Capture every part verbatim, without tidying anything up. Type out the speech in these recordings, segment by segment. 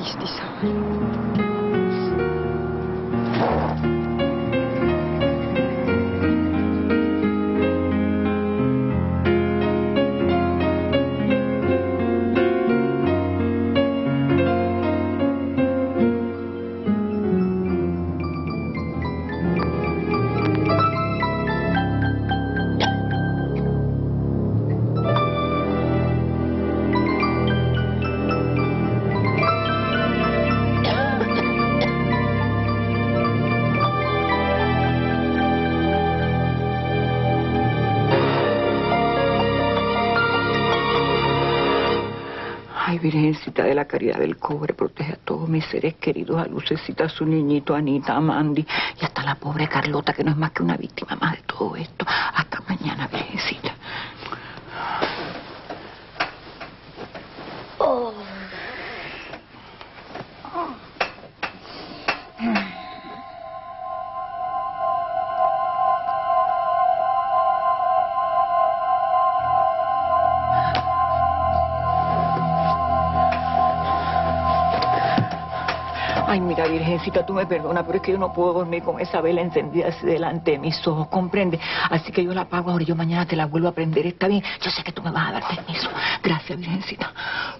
richtig sauer. Ay, Virgencita de la Caridad del Cobre, protege a todos mis seres queridos, a Lucecita, a su niñito, a Anita, a Mandy, y hasta la pobre Carlota, que no es más que una víctima más de todo esto. Hasta mañana, Virgencita. Oh. Ay, mira, Virgencita, tú me perdonas, pero es que yo no puedo dormir con esa vela encendida así delante de mis ojos, ¿comprende? Así que yo la apago ahora y yo mañana te la vuelvo a prender, ¿está bien? Yo sé que tú me vas a dar permiso. Gracias, Virgencita.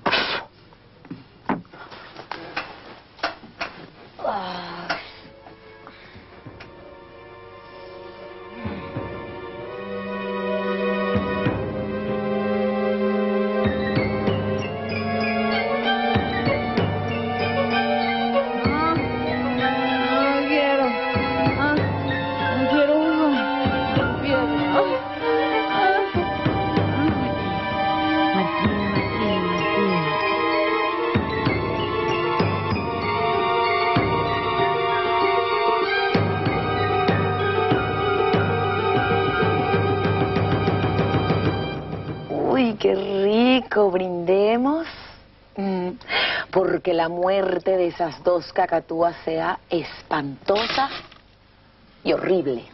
Uy, qué rico, brindemos. Mm, porque la muerte de esas dos cacatúas sea espantosa y horrible.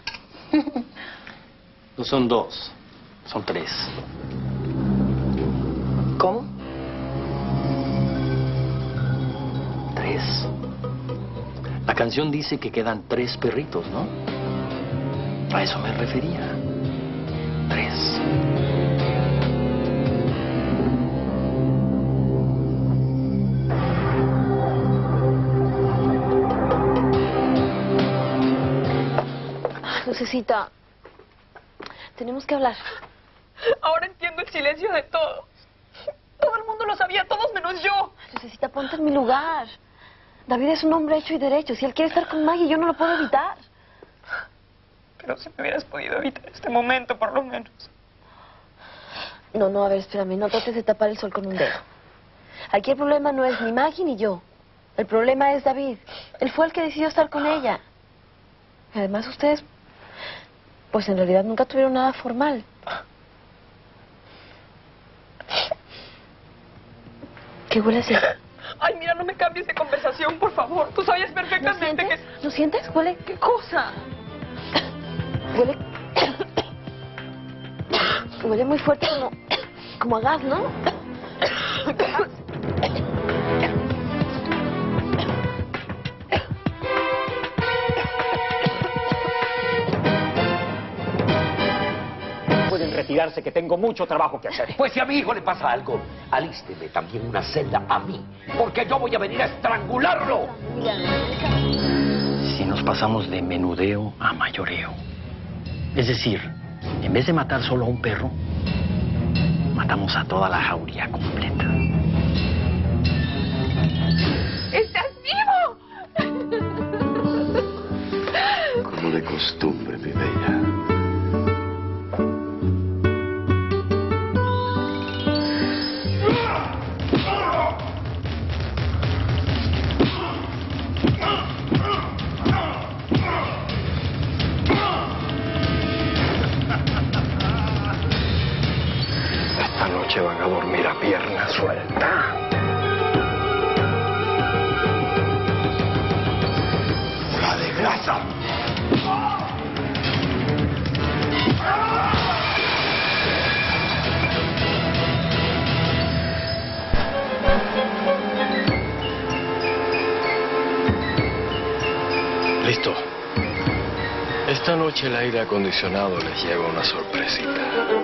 No son dos, son tres. ¿Cómo? Tres. La canción dice que quedan tres perritos, ¿no? A eso me refería. Tres. Lucecita, tenemos que hablar. Ahora entiendo el silencio de todos. Todo el mundo lo sabía, todos menos yo. Lucecita, ponte en mi lugar. David es un hombre hecho y derecho. Si él quiere estar con Maggie, yo no lo puedo evitar. Pero si me hubieras podido evitar este momento, por lo menos. No, no, a ver, espérame. No trates de tapar el sol con un dedo. Aquí el problema no es ni Maggie ni yo. El problema es David. Él fue el que decidió estar con ella. Y además ustedes, pues en realidad nunca tuvieron nada formal. ¿Qué huele así? Ay, mira, no me cambies de conversación, por favor. Tú sabías perfectamente ¿Lo sientes? que... ¿Lo sientes? ¿Huele? ¿Qué cosa? Huele... Huele muy fuerte como... como a gas, ¿no? Pueden retirarse, que tengo mucho trabajo que hacer. Pues si a mi hijo le pasa algo, alísteme también una celda a mí, porque yo voy a venir a estrangularlo. Si nos pasamos de menudeo a mayoreo. Es decir, en vez de matar solo a un perro, matamos a toda la jauría completa. ¡Estás vivo! Como de costumbre, mi bella. Esta noche van a dormir a pierna suelta. ¡La de grasa! noche el aire acondicionado les lleva una sorpresita.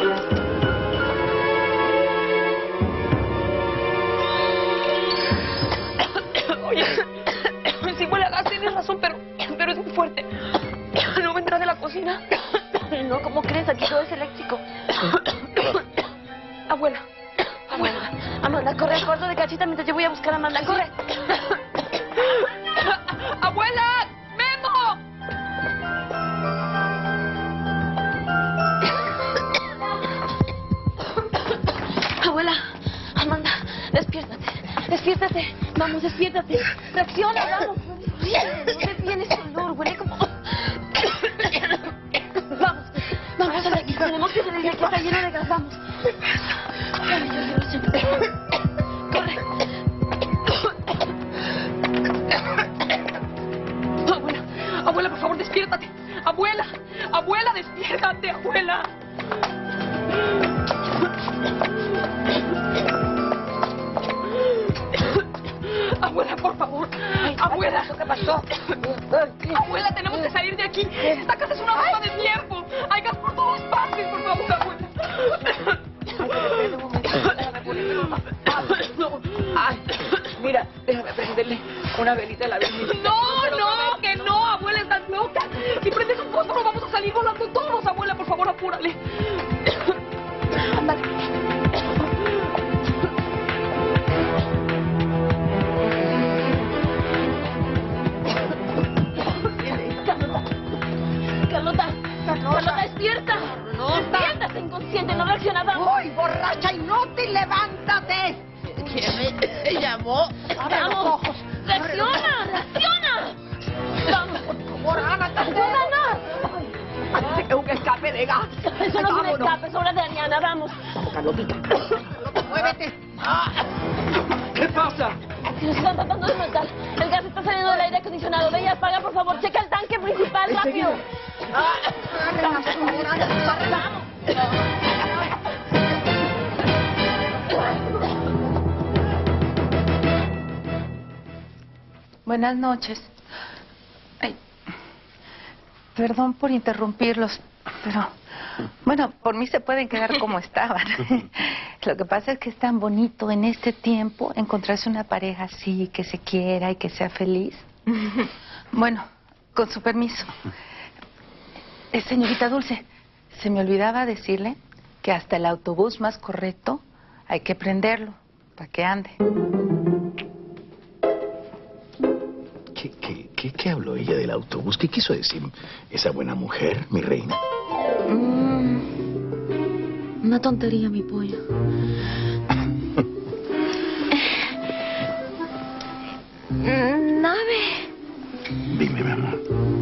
Oye, sí huele a gas, tienes razón, pero, pero es muy fuerte. ¿No vendrá de la cocina? No, ¿cómo crees? Aquí todo es eléctrico. Abuela. Amanda, Amanda, corre al cuarto de Cachita mientras yo voy a buscar a Amanda. ¡Corre! ¡Abuela! ¡Memo! Abuela, Amanda, despiértate. Despiértate. Vamos, despiértate. Reacciona, vamos. ¿Dónde viene ese olor? Huele como... Vamos, vamos, sal de aquí. Tenemos que salir de aquí. Está lleno de gas. Vamos. Ay, yo quiero sentir. Corre. Abuela, abuela, por favor, despiértate. Abuela, abuela, despiértate, abuela. Abuela, por favor. Ay, Abuela. ¿qué pasó? Abuela, tenemos que salir de aquí. Esta casa es una bomba de tiempo. Hay gas por todas partes, por favor, abuela. No. Ay, mira, déjame prenderle una velita a la velita. No, no, que no, abuela, estás loca. Si prendes un fósforo vamos a salir volando todos, abuela, por favor, apúrale. Ándale. Carlota, Carlota, despierta. Despiértate, inconsciente, no reacciona. Vamos. ¡Uy, borracha inútil, levántate! ¿Quién me llamó? Abre los Vamos. ojos. Reacciona, reacciona. Vamos. Por favor, Ana, Ayúdanos. Es un escape de gas. Eso no es un escape, es obra de Ariana, vamos. Carlotita. Carlota, muévete. ¿Qué pasa? Si nos están tratando de matar. El gas está saliendo del aire acondicionado. Ve y apaga, por favor. Checa el tanque principal, rápido. Buenas noches. Ay, perdón por interrumpirlos, pero... Bueno, por mí se pueden quedar como estaban. Lo que pasa es que es tan bonito en este tiempo encontrarse una pareja así, que se quiera y que sea feliz. Bueno, con su permiso. Eh, señorita Dulce, se me olvidaba decirle que hasta el autobús más correcto hay que prenderlo para que ande. ¿Qué, qué, qué, qué habló ella del autobús? ¿Qué quiso decir esa buena mujer, mi reina? Mm, una tontería, mi pollo. Nave. Dime, mi amor.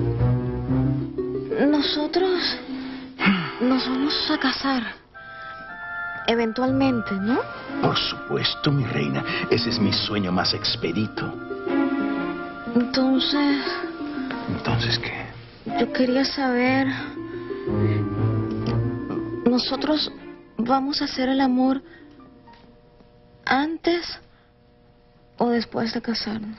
Nosotros nos vamos a casar. Eventualmente, ¿no? Por supuesto, mi reina. Ese es mi sueño más expedito. Entonces... ¿Entonces qué? Yo quería saber... ¿Nosotros vamos a hacer el amor antes o después de casarnos?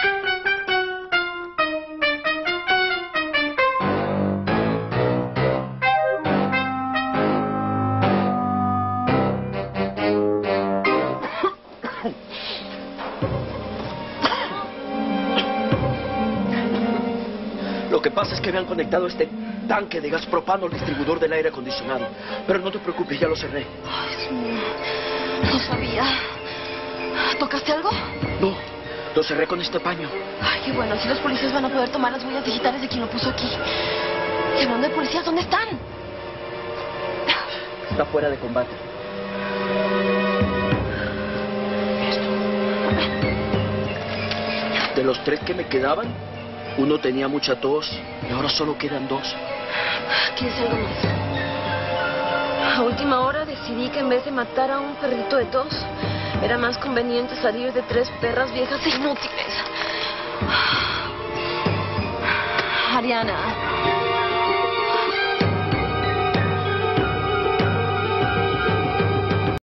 Lo que pasa es que me han conectado este tanque de gas propano al distribuidor del aire acondicionado. Pero no te preocupes, ya lo cerré. Ay, Dios mío. No sabía. ¿Tocaste algo? No, lo cerré con este paño. Ay, qué bueno. Así los policías van a poder tomar las huellas digitales de quien lo puso aquí. Y hablando de policías, ¿dónde están? Está fuera de combate. De los tres que me quedaban, uno tenía mucha tos y ahora solo quedan dos. ¿Quieres algo más? A última hora decidí que en vez de matar a un perrito de tos, era más conveniente salir de tres perras viejas e inútiles. Ariana,